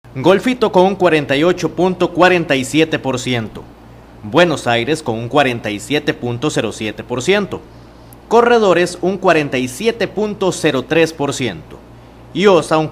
Golfito con un 48.47%, Buenos Aires con un 47.07%, Corredores un 47.03% y Osa un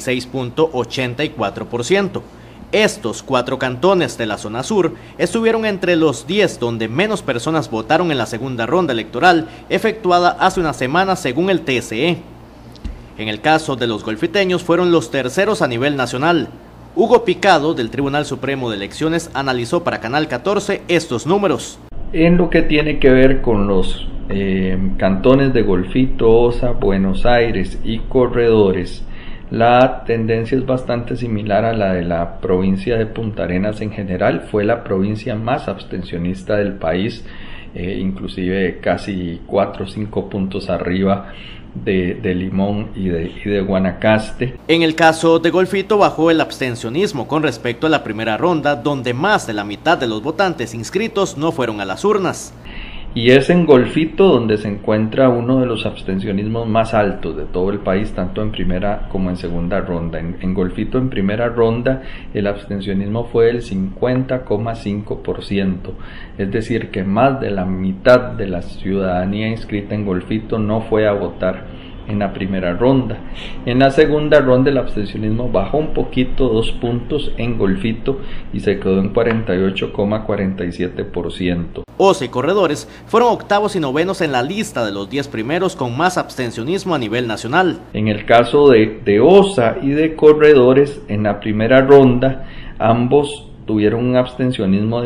46.84%. Estos 4 cantones de la zona sur estuvieron entre los 10 donde menos personas votaron en la segunda ronda electoral efectuada hace una semana según el TSE. En el caso de los golfiteños fueron los terceros a nivel nacional. Hugo Picado del Tribunal Supremo de Elecciones analizó para Canal 14 estos números. En lo que tiene que ver con los cantones de Golfito, Osa, Buenos Aires y Corredores, la tendencia es bastante similar a la de la provincia de Punta Arenas en general. Fue la provincia más abstencionista del país, inclusive casi 4 o 5 puntos arriba de Limón y de Guanacaste. En el caso de Golfito bajó el abstencionismo con respecto a la primera ronda, donde más de la mitad de los votantes inscritos no fueron a las urnas. Y es en Golfito donde se encuentra uno de los abstencionismos más altos de todo el país, tanto en primera como en segunda ronda. En Golfito en primera ronda el abstencionismo fue del 50,5%, es decir que más de la mitad de la ciudadanía inscrita en Golfito no fue a votar en la primera ronda. En la segunda ronda el abstencionismo bajó un poquito, 2 puntos en Golfito y se quedó en 48,47%. Osa y Corredores fueron octavos y novenos en la lista de los 10 primeros con más abstencionismo a nivel nacional. En el caso de Osa y de Corredores, en la primera ronda ambos tuvieron un abstencionismo de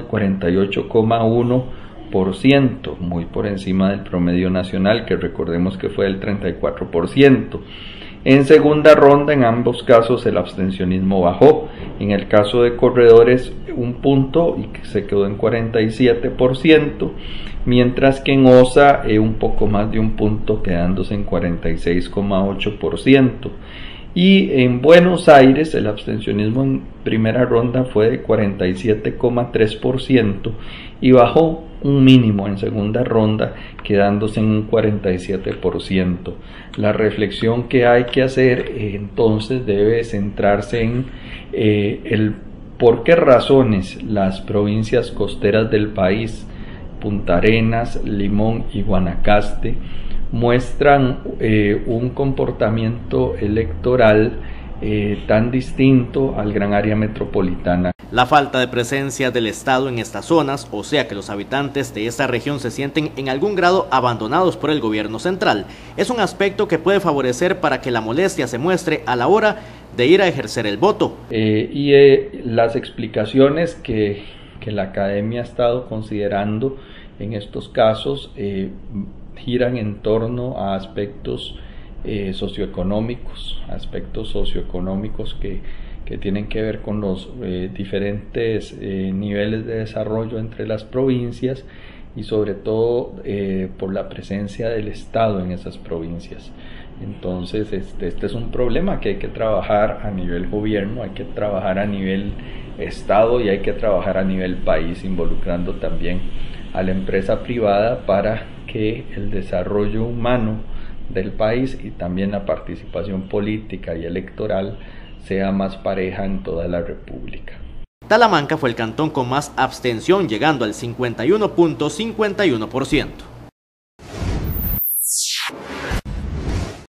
48,1%, muy por encima del promedio nacional, que recordemos que fue del 34%. En segunda ronda, en ambos casos, el abstencionismo bajó. En el caso de Corredores, 1 punto y se quedó en 47%, mientras que en Osa, un poco más de 1 punto, quedándose en 46,8%. Y en Buenos Aires el abstencionismo en primera ronda fue de 47,3% y bajó un mínimo en segunda ronda, quedándose en un 47%. La reflexión que hay que hacer entonces debe centrarse en el por qué razones las provincias costeras del país, Punta Arenas, Limón y Guanacaste, muestran un comportamiento electoral tan distinto al gran área metropolitana. La falta de presencia del Estado en estas zonas, o sea que los habitantes de esta región se sienten en algún grado abandonados por el gobierno central, es un aspecto que puede favorecer para que la molestia se muestre a la hora de ir a ejercer el voto. Las explicaciones que la academia ha estado considerando en estos casos giran en torno a aspectos socioeconómicos que tienen que ver con los diferentes niveles de desarrollo entre las provincias y sobre todo por la presencia del Estado en esas provincias. Entonces este es un problema que hay que trabajar a nivel gobierno, hay que trabajar a nivel Estado y hay que trabajar a nivel país, involucrando también a la empresa privada para que el desarrollo humano del país y también la participación política y electoral sea más pareja en toda la República. Talamanca fue el cantón con más abstención, llegando al 51.51%.